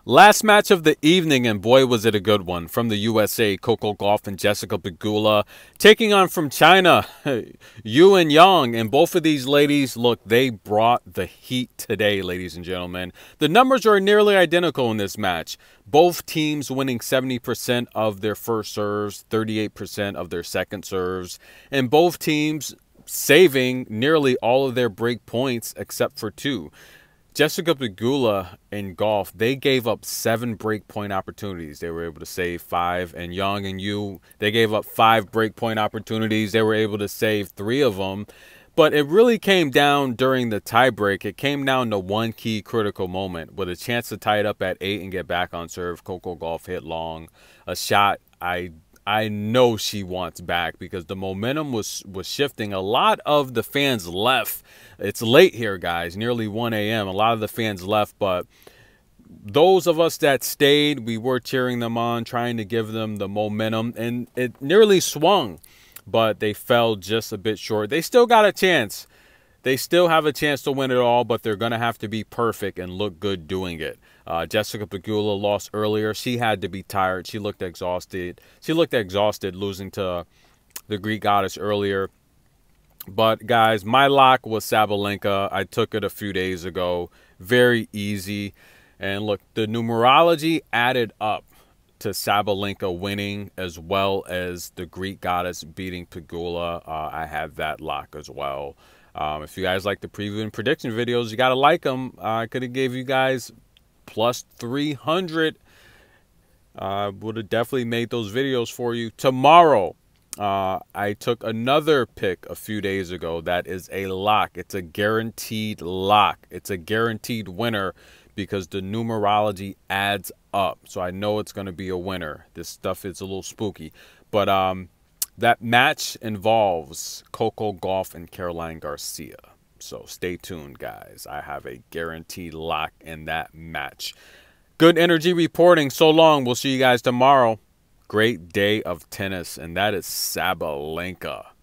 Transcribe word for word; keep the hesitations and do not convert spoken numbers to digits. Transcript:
Last match of the evening, and boy was it a good one. From the U S A, Coco Gauff and Jessica Pegula taking on from China, Yu and Yang. And both of these ladies, look, they brought the heat today, ladies and gentlemen. The numbers are nearly identical in this match. Both teams winning seventy percent of their first serves, thirty-eight percent of their second serves, and both teams saving nearly all of their break points except for two. Jessica Pegula and Gauff, they gave up seven break point opportunities. They were able to save five. And Yang and Yu, they gave up five break point opportunities. They were able to save three of them. But it really came down during the tiebreak. It came down to one key critical moment with a chance to tie it up at eight and get back on serve. Coco Gauff hit long. A shot I I know she wants back because the momentum was was shifting. A lot of the fans left. It's late here, guys, nearly one A M A lot of the fans left, but those of us that stayed, we were cheering them on, trying to give them the momentum, and it nearly swung, but they fell just a bit short. They still got a chance. They still have a chance to win it all, but they're going to have to be perfect and look good doing it. Uh, Jessica Pegula lost earlier. She had to be tired. She looked exhausted. She looked exhausted losing to the Greek goddess earlier. But, guys, my lock was Sabalenka. I took it a few days ago. Very easy. And, look, the numerology added up to Sabalenka winning as well as the Greek goddess beating Pegula. Uh, I have that lock as well. Um, if you guys like the preview and prediction videos, you got to like them. Uh, I could have gave you guys plus three hundred. I uh, would have definitely made those videos for you. Tomorrow, uh, I took another pick a few days ago. That is a lock. It's a guaranteed lock. It's a guaranteed winner because the numerology adds up. So I know it's going to be a winner. This stuff is a little spooky. But um, that match involves Coco Gauff and Caroline Garcia. So stay tuned, guys. I have a guaranteed lock in that match. Good energy reporting. So long. We'll see you guys tomorrow. Great day of tennis, and that is Sabalenka.